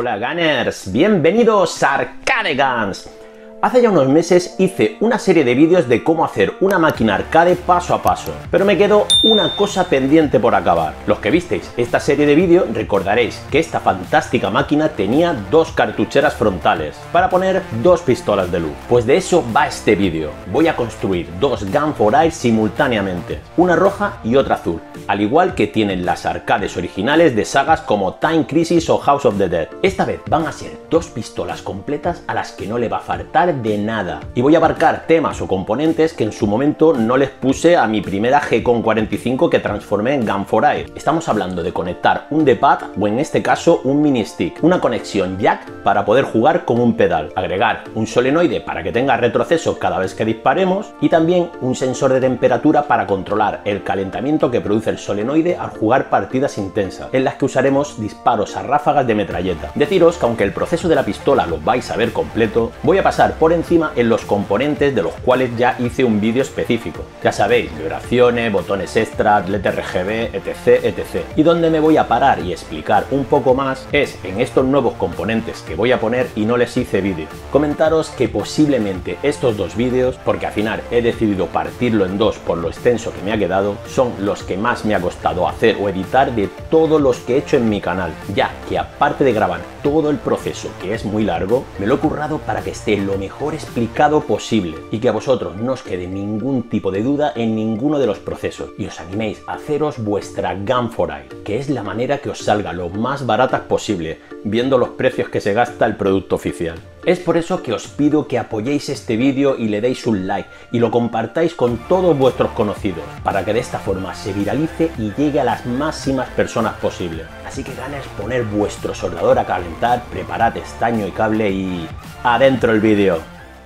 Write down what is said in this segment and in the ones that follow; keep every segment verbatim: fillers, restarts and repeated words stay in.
Hola Gunners, bienvenidos a Arcade Guns. Hace ya unos meses hice una serie de vídeos de cómo hacer una máquina arcade paso a paso, pero me quedó una cosa pendiente por acabar. Los que visteis esta serie de vídeos recordaréis que esta fantástica máquina tenía dos cartucheras frontales para poner dos pistolas de luz. Pues de eso va este vídeo. Voy a construir dos Gun for Hire simultáneamente, una roja y otra azul, al igual que tienen las arcades originales de sagas como Time Crisis o House of the Dead. Esta vez van a ser dos pistolas completas a las que no le va a faltar de nada, y voy a abarcar temas o componentes que en su momento no les puse a mi primera G con cuarenta y cinco que transformé en Gun for Hire. Estamos hablando de conectar un D-pad o en este caso un mini stick, una conexión jack para poder jugar con un pedal, agregar un solenoide para que tenga retroceso cada vez que disparemos y también un sensor de temperatura para controlar el calentamiento que produce el solenoide al jugar partidas intensas, en las que usaremos disparos a ráfagas de metralleta. Deciros que aunque el proceso de la pistola lo vais a ver completo, voy a pasar por encima en los componentes de los cuales ya hice un vídeo específico. Ya sabéis, vibraciones, botones extra, L E D R G B, etc, etcétera. Y donde me voy a parar y explicar un poco más es en estos nuevos componentes que voy a poner y no les hice vídeo. Comentaros que posiblemente estos dos vídeos, porque al final he decidido partirlo en dos por lo extenso que me ha quedado, son los que más me ha costado hacer o editar de todos los que he hecho en mi canal, ya que aparte de grabar todo el proceso, que es muy largo, me lo he currado para que esté lo mejor explicado posible y que a vosotros no os quede ningún tipo de duda en ninguno de los procesos y os animéis a haceros vuestra Gun for Hire, que es la manera que os salga lo más baratas posible, viendo los precios que se gasta el producto oficial. Es por eso que os pido que apoyéis este vídeo y le deis un like y lo compartáis con todos vuestros conocidos, para que de esta forma se viralice y llegue a las máximas personas posibles. Así que ganas poner vuestro soldador a calentar, preparad estaño y cable y... ¡adentro el vídeo!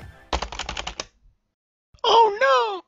¡Oh no!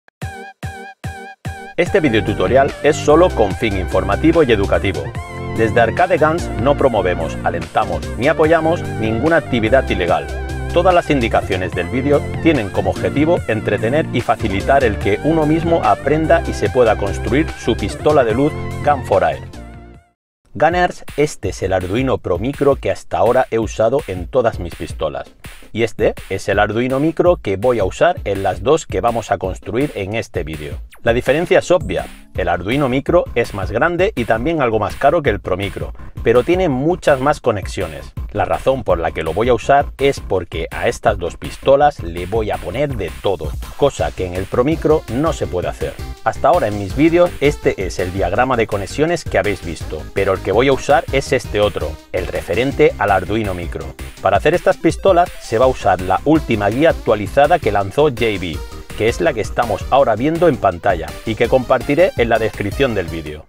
Este video tutorial es solo con fin informativo y educativo. Desde Arcade Guns no promovemos, alentamos ni apoyamos ninguna actividad ilegal. Todas las indicaciones del vídeo tienen como objetivo entretener y facilitar el que uno mismo aprenda y se pueda construir su pistola de luz Gun for Hire. Gunners, este es el Arduino Pro Micro que hasta ahora he usado en todas mis pistolas. Y este es el Arduino Micro que voy a usar en las dos que vamos a construir en este vídeo. La diferencia es obvia, el Arduino Micro es más grande y también algo más caro que el Pro Micro, pero tiene muchas más conexiones. La razón por la que lo voy a usar es porque a estas dos pistolas le voy a poner de todo, cosa que en el Pro Micro no se puede hacer. Hasta ahora en mis vídeos este es el diagrama de conexiones que habéis visto, pero el que voy a usar es este otro, el referente al Arduino Micro. Para hacer estas pistolas se va a usar la última guía actualizada que lanzó J B, que es la que estamos ahora viendo en pantalla y que compartiré en la descripción del vídeo.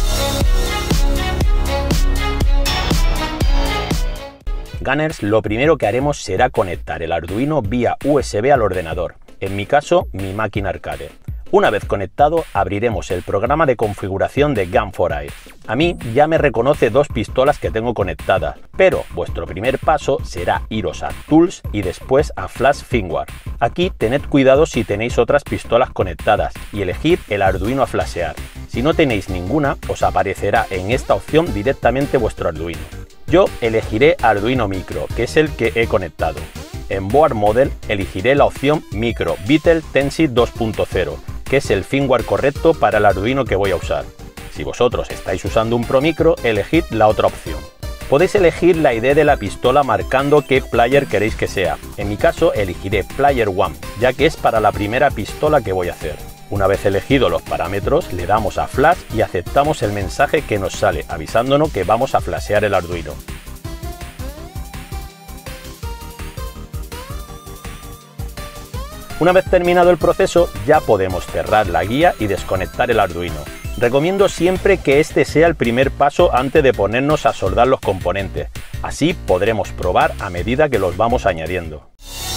Gunners, lo primero que haremos será conectar el Arduino vía U S B al ordenador, en mi caso mi máquina arcade. Una vez conectado, abriremos el programa de configuración de Gun for Hire. A mí ya me reconoce dos pistolas que tengo conectadas, pero vuestro primer paso será iros a Tools y después a Flash Firmware. Aquí tened cuidado si tenéis otras pistolas conectadas y elegid el Arduino a flashear. Si no tenéis ninguna, os aparecerá en esta opción directamente vuestro Arduino. Yo elegiré Arduino Micro, que es el que he conectado. En Board Model elegiré la opción Micro Beetle Tensi dos punto cero, que es el firmware correcto para el Arduino que voy a usar. Si vosotros estáis usando un Pro Micro, elegid la otra opción. Podéis elegir la I D de la pistola marcando qué player queréis que sea. En mi caso elegiré Player uno, ya que es para la primera pistola que voy a hacer. Una vez elegidos los parámetros, le damos a Flash y aceptamos el mensaje que nos sale avisándonos que vamos a flashear el Arduino. Una vez terminado el proceso, ya podemos cerrar la guía y desconectar el Arduino. Recomiendo siempre que este sea el primer paso antes de ponernos a soldar los componentes. Así podremos probar a medida que los vamos añadiendo.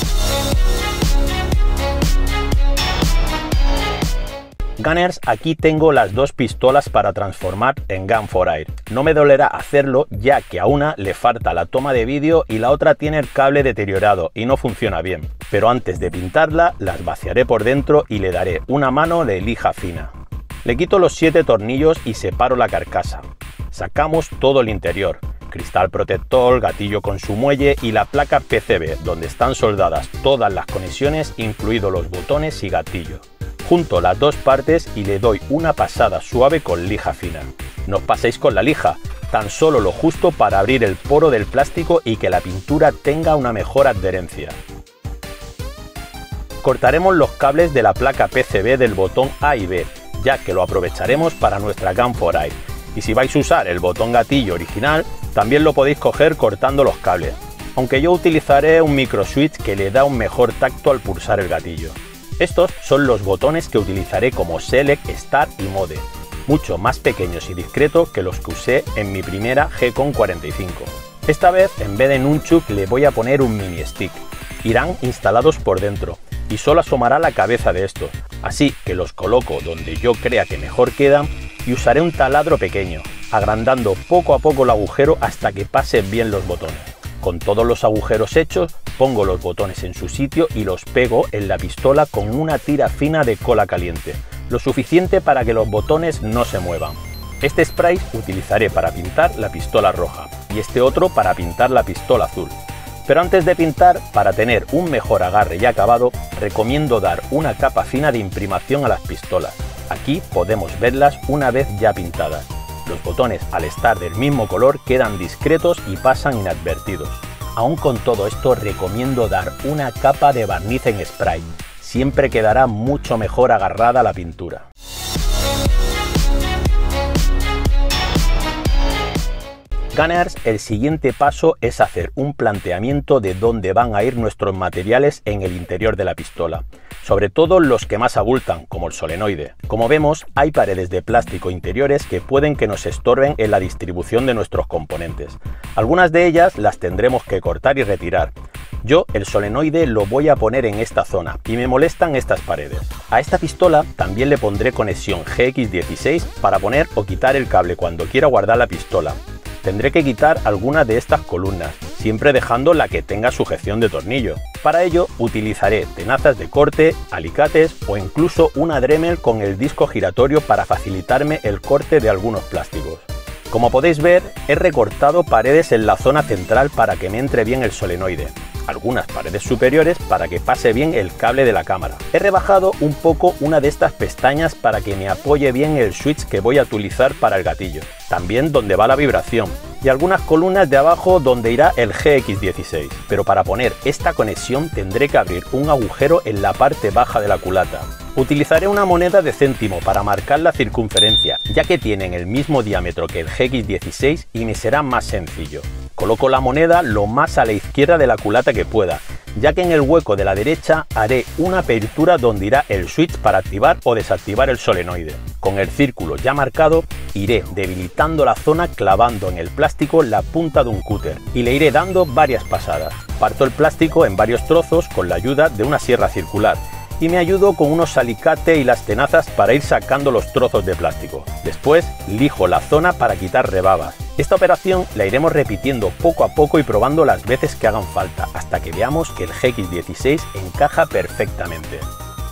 Gunners, aquí tengo las dos pistolas para transformar en Gun for Hire. No me dolerá hacerlo ya que a una le falta la toma de vídeo y la otra tiene el cable deteriorado y no funciona bien. Pero antes de pintarla, las vaciaré por dentro y le daré una mano de lija fina. Le quito los siete tornillos y separo la carcasa. Sacamos todo el interior. cristal protector, gatillo con su muelle y la placa P C B, donde están soldadas todas las conexiones, incluidos los botones y gatillo. Junto las dos partes y le doy una pasada suave con lija fina. No os paséis con la lija, tan solo lo justo para abrir el poro del plástico y que la pintura tenga una mejor adherencia. Cortaremos los cables de la placa P C B del botón A y B, ya que lo aprovecharemos para nuestra Gun for Air. Y si vais a usar el botón gatillo original, también lo podéis coger cortando los cables, aunque yo utilizaré un micro switch que le da un mejor tacto al pulsar el gatillo. Estos son los botones que utilizaré como Select, Start y Mode, mucho más pequeños y discretos que los que usé en mi primera G CON cuarenta y cinco. Esta vez, en vez de nunchuk, le voy a poner un mini stick. Irán instalados por dentro y solo asomará la cabeza de estos, así que los coloco donde yo crea que mejor quedan y usaré un taladro pequeño, agrandando poco a poco el agujero hasta que pasen bien los botones. Con todos los agujeros hechos, pongo los botones en su sitio y los pego en la pistola con una tira fina de cola caliente, lo suficiente para que los botones no se muevan. Este spray utilizaré para pintar la pistola roja y este otro para pintar la pistola azul. Pero antes de pintar, para tener un mejor agarre y acabado, recomiendo dar una capa fina de imprimación a las pistolas. Aquí podemos verlas una vez ya pintadas. Los botones, al estar del mismo color, quedan discretos y pasan inadvertidos. Aún con todo esto, recomiendo dar una capa de barniz en spray. Siempre quedará mucho mejor agarrada la pintura. Gunners, el siguiente paso es hacer un planteamiento de dónde van a ir nuestros materiales en el interior de la pistola, sobre todo los que más abultan, como el solenoide. Como vemos, hay paredes de plástico interiores que pueden que nos estorben en la distribución de nuestros componentes. Algunas de ellas las tendremos que cortar y retirar. Yo el solenoide lo voy a poner en esta zona y me molestan estas paredes. A esta pistola también le pondré conexión G X dieciséis para poner o quitar el cable cuando quiera guardar la pistola. Tendré que quitar algunas de estas columnas, siempre dejando la que tenga sujeción de tornillo. Para ello utilizaré tenazas de corte, alicates o incluso una Dremel con el disco giratorio para facilitarme el corte de algunos plásticos. Como podéis ver, he recortado paredes en la zona central para que me entre bien el solenoide, algunas paredes superiores para que pase bien el cable de la cámara. He rebajado un poco una de estas pestañas para que me apoye bien el switch que voy a utilizar para el gatillo, también donde va la vibración, y algunas columnas de abajo donde irá el G X dieciséis. Pero para poner esta conexión tendré que abrir un agujero en la parte baja de la culata. Utilizaré una moneda de céntimo para marcar la circunferencia, ya que tienen el mismo diámetro que el G X dieciséis y me será más sencillo. Coloco la moneda lo más a la izquierda de la culata que pueda, ya que en el hueco de la derecha haré una apertura donde irá el switch para activar o desactivar el solenoide. Con el círculo ya marcado, iré debilitando la zona clavando en el plástico la punta de un cúter y le iré dando varias pasadas. Parto el plástico en varios trozos con la ayuda de una sierra circular y me ayudo con unos alicates y las tenazas para ir sacando los trozos de plástico. Después lijo la zona para quitar rebabas. Esta operación la iremos repitiendo poco a poco y probando las veces que hagan falta, hasta que veamos que el G X dieciséis encaja perfectamente.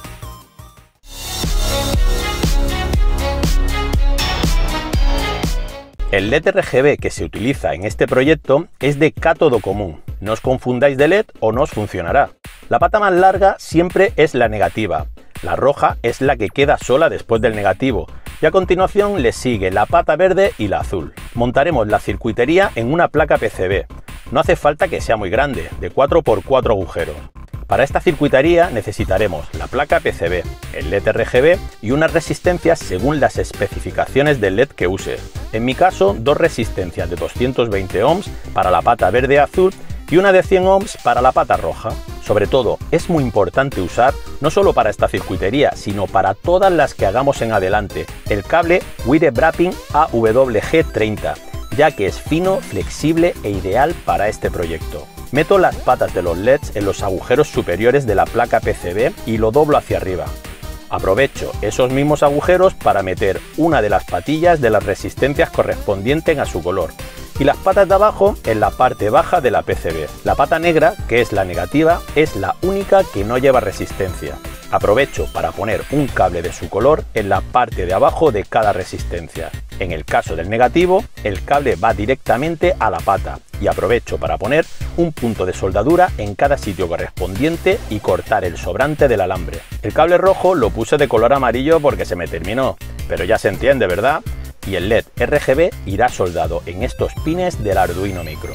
El L E D R G B que se utiliza en este proyecto es de cátodo común. No os confundáis de L E D o no os funcionará. La pata más larga siempre es la negativa. La roja es la que queda sola después del negativo y a continuación le sigue la pata verde y la azul. Montaremos la circuitería en una placa P C B. No hace falta que sea muy grande, de cuatro por cuatro agujeros. Para esta circuitería necesitaremos la placa P C B, el L E D R G B y unas resistencias según las especificaciones del L E D que uses. En mi caso, dos resistencias de doscientos veinte ohms para la pata verde y azul y una de cien ohms para la pata roja. Sobre todo, es muy importante usar, no solo para esta circuitería, sino para todas las que hagamos en adelante, el cable Wire Wrapping A W G treinta, ya que es fino, flexible e ideal para este proyecto. Meto las patas de los L E Ds en los agujeros superiores de la placa P C B y lo doblo hacia arriba. Aprovecho esos mismos agujeros para meter una de las patillas de las resistencias correspondientes a su color y las patas de abajo en la parte baja de la P C B. La pata negra, que es la negativa, es la única que no lleva resistencia. Aprovecho para poner un cable de su color en la parte de abajo de cada resistencia. En el caso del negativo, el cable va directamente a la pata y aprovecho para poner un punto de soldadura en cada sitio correspondiente y cortar el sobrante del alambre. El cable rojo lo puse de color amarillo porque se me terminó, pero ya se entiende, ¿verdad? Y el L E D R G B irá soldado en estos pines del Arduino Micro.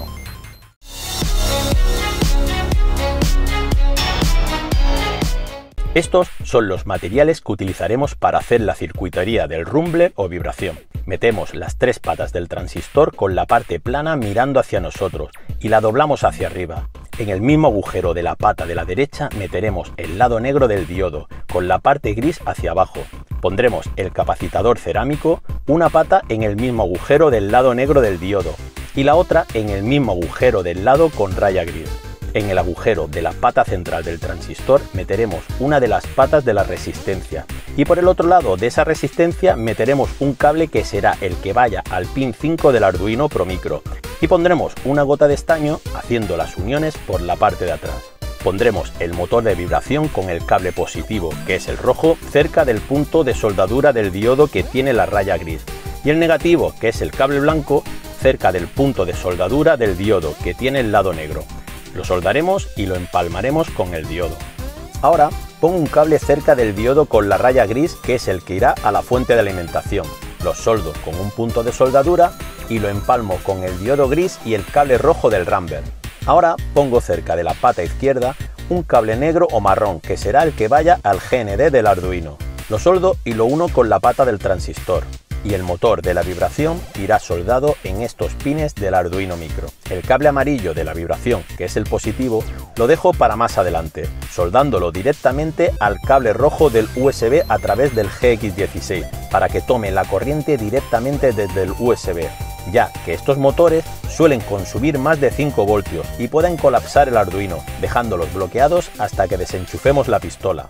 Estos son los materiales que utilizaremos para hacer la circuitería del rumble o vibración. Metemos las tres patas del transistor con la parte plana mirando hacia nosotros y la doblamos hacia arriba. En el mismo agujero de la pata de la derecha meteremos el lado negro del diodo con la parte gris hacia abajo. Pondremos el capacitador cerámico, una pata en el mismo agujero del lado negro del diodo y la otra en el mismo agujero del lado con raya gris. En el agujero de la pata central del transistor meteremos una de las patas de la resistencia y por el otro lado de esa resistencia meteremos un cable que será el que vaya al pin cinco del Arduino Pro Micro y pondremos una gota de estaño haciendo las uniones por la parte de atrás. Pondremos el motor de vibración con el cable positivo, que es el rojo, cerca del punto de soldadura del diodo que tiene la raya gris y el negativo, que es el cable blanco, cerca del punto de soldadura del diodo que tiene el lado negro. Lo soldaremos y lo empalmaremos con el diodo. Ahora pongo un cable cerca del diodo con la raya gris, que es el que irá a la fuente de alimentación. Lo soldo con un punto de soldadura y lo empalmo con el diodo gris y el cable rojo del Rumble. Ahora pongo cerca de la pata izquierda un cable negro o marrón, que será el que vaya al G N D del Arduino. Lo soldo y lo uno con la pata del transistor. Y el motor de la vibración irá soldado en estos pines del Arduino Micro. El cable amarillo de la vibración, que es el positivo, lo dejo para más adelante, soldándolo directamente al cable rojo del U S B a través del G X dieciséis, para que tome la corriente directamente desde el U S B, ya que estos motores suelen consumir más de cinco voltios y pueden colapsar el Arduino, dejándolos bloqueados hasta que desenchufemos la pistola.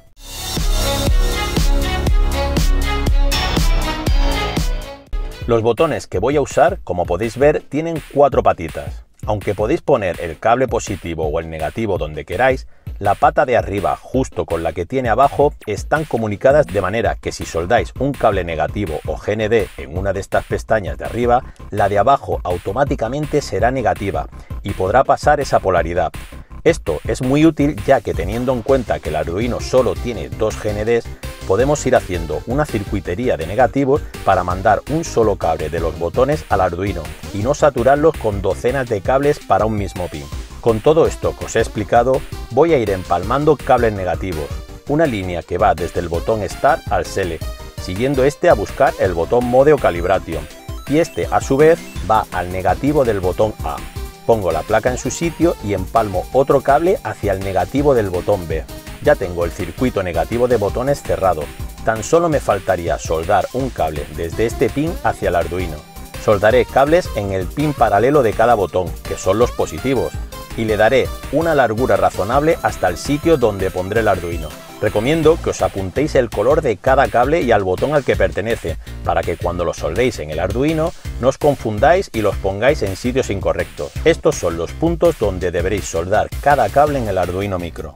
Los botones que voy a usar, como podéis ver, tienen cuatro patitas. Aunque podéis poner el cable positivo o el negativo donde queráis, la pata de arriba, justo con la que tiene abajo, están comunicadas de manera que si soldáis un cable negativo o G N D en una de estas pestañas de arriba, la de abajo automáticamente será negativa y podrá pasar esa polaridad. Esto es muy útil, ya que teniendo en cuenta que el Arduino solo tiene dos G N Ds, podemos ir haciendo una circuitería de negativos para mandar un solo cable de los botones al Arduino y no saturarlos con docenas de cables para un mismo pin. Con todo esto que os he explicado, voy a ir empalmando cables negativos, una línea que va desde el botón Start al Select, siguiendo este a buscar el botón Mode o Calibration, y este a su vez va al negativo del botón A. Pongo la placa en su sitio y empalmo otro cable hacia el negativo del botón B. Ya tengo el circuito negativo de botones cerrado. Tan solo me faltaría soldar un cable desde este pin hacia el Arduino. Soldaré cables en el pin paralelo de cada botón, que son los positivos, y le daré una largura razonable hasta el sitio donde pondré el Arduino. Recomiendo que os apuntéis el color de cada cable y al botón al que pertenece, para que cuando lo soldéis en el Arduino no os confundáis y los pongáis en sitios incorrectos. Estos son los puntos donde deberéis soldar cada cable en el Arduino Micro.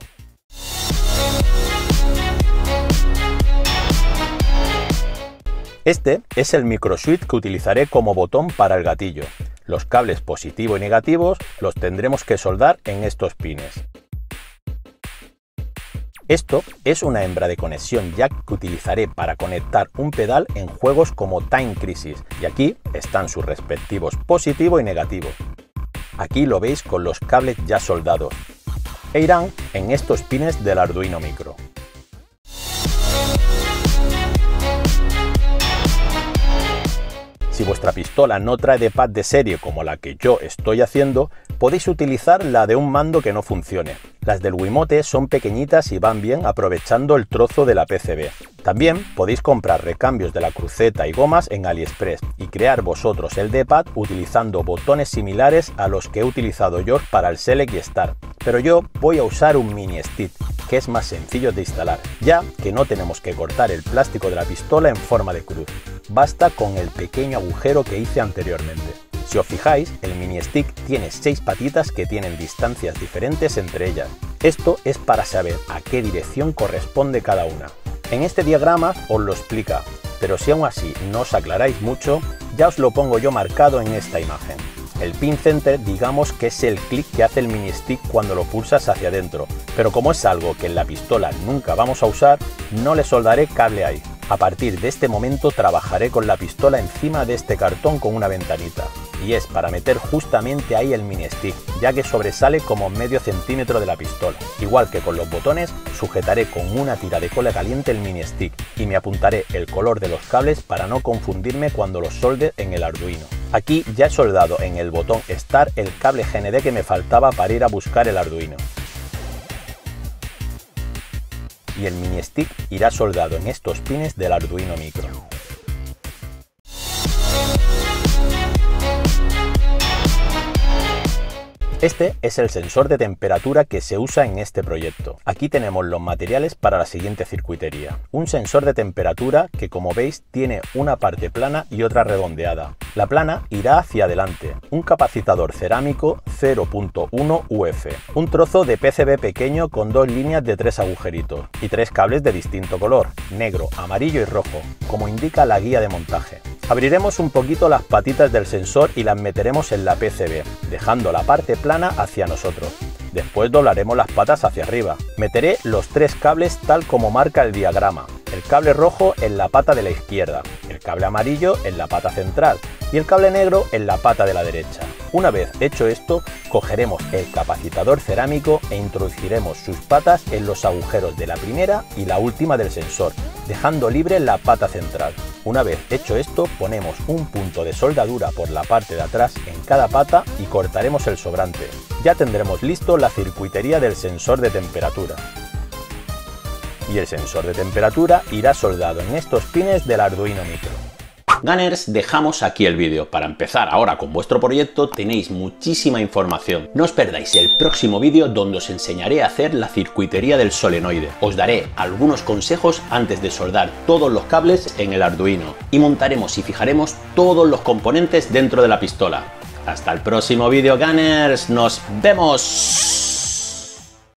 Este es el microswitch que utilizaré como botón para el gatillo. Los cables positivo y negativos los tendremos que soldar en estos pines. Esto es una hembra de conexión jack que utilizaré para conectar un pedal en juegos como Time Crisis, y aquí están sus respectivos positivo y negativo. Aquí lo veis con los cables ya soldados, e irán en estos pines del Arduino Micro. Si vuestra pistola no trae de pad de serie como la que yo estoy haciendo, podéis utilizar la de un mando que no funcione. Las del Wiimote son pequeñitas y van bien aprovechando el trozo de la P C B. También podéis comprar recambios de la cruceta y gomas en AliExpress y crear vosotros el D-pad utilizando botones similares a los que he utilizado yo para el Select y Start. Pero yo voy a usar un mini stick, que es más sencillo de instalar, ya que no tenemos que cortar el plástico de la pistola en forma de cruz. Basta con el pequeño agujero que hice anteriormente. Si os fijáis, el mini stick tiene seis patitas que tienen distancias diferentes entre ellas. Esto es para saber a qué dirección corresponde cada una. En este diagrama os lo explica, pero si aún así no os aclaráis mucho, ya os lo pongo yo marcado en esta imagen. El pin center digamos que es el clic que hace el mini stick cuando lo pulsas hacia adentro, pero como es algo que en la pistola nunca vamos a usar, no le soldaré cable ahí. A partir de este momento trabajaré con la pistola encima de este cartón con una ventanita, y es para meter justamente ahí el mini stick, ya que sobresale como medio centímetro de la pistola. Igual que con los botones, sujetaré con una tira de cola caliente el mini stick y me apuntaré el color de los cables para no confundirme cuando los solde en el Arduino. Aquí ya he soldado en el botón Start el cable G N D que me faltaba para ir a buscar el Arduino. Y el mini stick irá soldado en estos pines del Arduino Micro. Este es el sensor de temperatura que se usa en este proyecto. Aquí tenemos los materiales para la siguiente circuitería. Un sensor de temperatura que, como veis, tiene una parte plana y otra redondeada. La plana irá hacia adelante. Un capacitador cerámico cero punto uno U F. Un trozo de P C B pequeño con dos líneas de tres agujeritos y tres cables de distinto color, negro, amarillo y rojo, como indica la guía de montaje. Abriremos un poquito las patitas del sensor y las meteremos en la P C B, dejando la parte plana hacia nosotros. Después doblaremos las patas hacia arriba. Meteré los tres cables tal como marca el diagrama. El cable rojo en la pata de la izquierda, el cable amarillo en la pata central y el cable negro en la pata de la derecha. Una vez hecho esto, cogeremos el capacitador cerámico e introduciremos sus patas en los agujeros de la primera y la última del sensor, dejando libre la pata central. Una vez hecho esto, ponemos un punto de soldadura por la parte de atrás en cada pata y cortaremos el sobrante. Ya tendremos listo la circuitería del sensor de temperatura. Y el sensor de temperatura irá soldado en estos pines del Arduino Micro. Gunners, dejamos aquí el vídeo. Para empezar ahora con vuestro proyecto tenéis muchísima información. No os perdáis el próximo vídeo donde os enseñaré a hacer la circuitería del solenoide. Os daré algunos consejos antes de soldar todos los cables en el Arduino y montaremos y fijaremos todos los componentes dentro de la pistola. Hasta el próximo vídeo, Gunners. ¡Nos vemos!